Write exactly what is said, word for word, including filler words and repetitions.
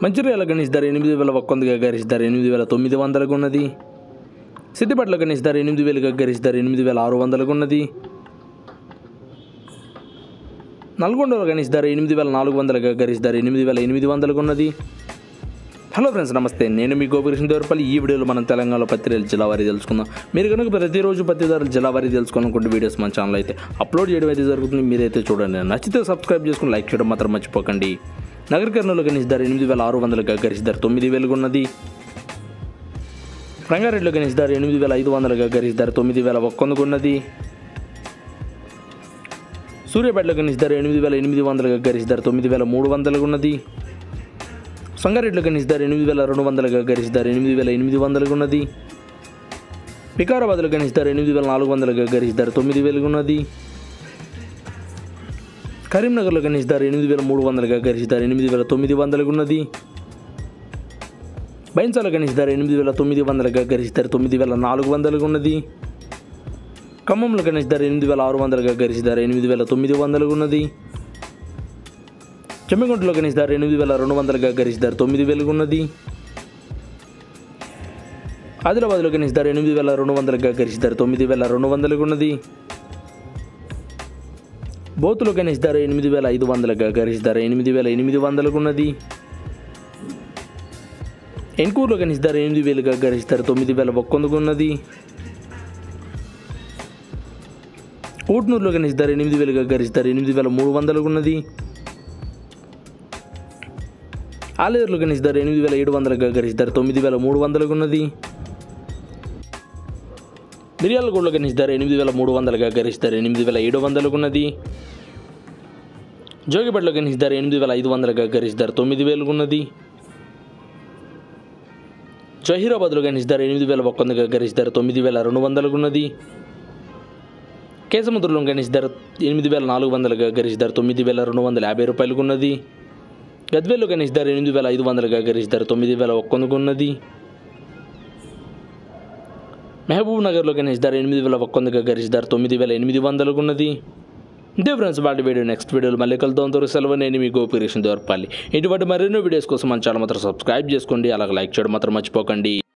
మంచిర్యాల గణేష్ ధర ఎనిమిది వేల ఒక్క వంద గణేష్ ధర ఎనిమిది వేల తొమ్మిది వందలకు ఉన్నది. సిద్దిపేటలో గణేష్ ధర ఎనిమిది వేలు గణేష్ ధర ఎనిమిది వేల ఆరు వందలకు ఉన్నది. నల్గొండలో గణేష్ ధర ఎనిమిది వేల నాలుగు వందల గణేష్ ధర ఎనిమిది వేల ఎనిమిది వందలకు ఉన్నది. హలో ఫ్రెండ్స్, నమస్తే. నేను మీ గోపికృష్ణ దేవరపల్లి. ఈ వీడియోలో మనం తెలంగాణలో పత్తి ధరలు జిల్లా వారీ తెలుసుకుందాం. మీరు కనుక ప్రతిరోజు పత్తి ధరలు జిల్లా వారీ తెలుసుకోవాలనుకుంటే వీడియోస్ మన ఛానల్ అయితే అప్లోడ్ చేయడం అయితే జరుగుతుంది. మీరైతే చూడండి. నచ్చితే సబ్స్క్రైబ్ చేసుకుని లైక్ చేయడం మాత్రం మర్చిపోకండి. నగర కర్నూలు గణేష్ ధర ఎనిమిది వేల ఆరు వందల గణేష్ ధర తొమ్మిది వేలకు ఉన్నది. రంగారెడ్డిలో గణేష్ ధర ఎనిమిది వేల ఐదు వందల గణేష్ ధర తొమ్మిది వేల ఒక్క వందకు ఉన్నది. సూర్యాపేటలో గణేష్ ధర ఎనిమిది వేల ఎనిమిది వందల గణేష్ ధర తొమ్మిది వేల మూడు వందలకు ఉన్నది. సంగారెడ్డిలో గణేష్ ధర ఎనిమిది వేల రెండు వందల గణేష్ ధర ఎనిమిది వేల ఎనిమిది వందలకు ఉన్నది. వికారాబాద్లో గణేష్ ధర ఎనిమిది వేల నాలుగు వందల గణేష్ ధర తొమ్మిది వేలకు ఉన్నది. కరీంనగర్లో గణేష్ ధర ఎనిమిది వేల మూడు వందల గణేష్ ధర ఎనిమిది వేల తొమ్మిది వందలకు ఉన్నది. బైన్సాల గణేష్ ధర ఎనిమిది వేల తొమ్మిది వందల గణేష్ ధర తొమ్మిది వేల నాలుగు వందలకు ఉన్నది. ఖమ్మంలో గణేష్ ధర ఎనిమిది వేల ఆరు వందల గణేష్ ధర ఎనిమిది వేల తొమ్మిది వందలకు ఉన్నది. జమ్మిగుంటలో గణేష్ ధర ఎనిమిది వేల రెండు వందల గణేష్ ధర తొమ్మిది వేలకు ఉన్నది. ఆదిలాబాద్లో గణేష్ ధర ఎనిమిది వేల రెండు వందల గణేష్ ధర తొమ్మిది వేల రెండు వందలకు ఉన్నది. బోతులో గణేష్ ధర ఎనిమిది వేల ఐదు వందల గణేష్ ధర ఎనిమిది వేల ఎనిమిది వందలకు ఉన్నది. ఎన్కూరులో గణేష్ ధర ఎనిమిది వేలు గణేష్ ధర తొమ్మిది వేల ఒక్క వందకు ఉన్నది. ఊట్నూరులో గణేష్ ధర ఎనిమిది వేలు గణేష్ ధర ఎనిమిది వేల మూడు వందలకు ఉన్నది. ఆలేరులో గణేష్ ధర ఎనిమిది వేల ఏడు వందల గణేష్ ధర తొమ్మిది వేల మూడు వందలకు ఉన్నది. మిర్యాలగూడలో గణేష్ ధర ఎనిమిది వేల మూడు వందల గణేష్ ధర ఎనిమిది వేల ఏడు వందలకు ఉన్నది. జోగిపేటలో గణేష్ ధర ఎనిమిది వేల ఐదు వందల గణేష్ ధర తొమ్మిది వేలకు ఉన్నది. జహీరాబాద్లో గణేష్ ధర ఎనిమిది వేల ఒక్క వంద గణేష్ ధర తొమ్మిది వేల రెండు వందలకు ఉన్నది. కేసముద్రలో గణేష్ ధర ఎనిమిది వేల నాలుగు వందల గణేష్ ధర తొమ్మిది వేల రెండు వందల యాభై రూపాయలకు ఉన్నది. గద్వేల్లో గణేష్ ధర ఎనిమిది వేల ఐదు వందల గణేష్ ధర తొమ్మిది వేల ఒక్క వందకు ఉన్నది. మహబూబ్ నగర్లో గణేష్ ధర ఎనిమిది వేల ఒక్క వంద గణేష్ ధర తొమ్మిది వేల ఎనిమిది వందలకు ఉన్నది. ఇంతే ఫ్రెండ్స్, వాటి వీడియో నెక్స్ట్ వీడియోలో మళ్ళీ కలుద్దాం. దొరికి సెలవు. నేను మీ గోపికృష్ణ దేవరపల్లి. ఇటువంటి మరెన్నో వీడియోస్ కోసం మన ఛానల్ మాత్రం సబ్స్క్రైబ్ చేసుకోండి. అలాగే లైక్ చేయడం మాత్రం మర్చిపోకండి.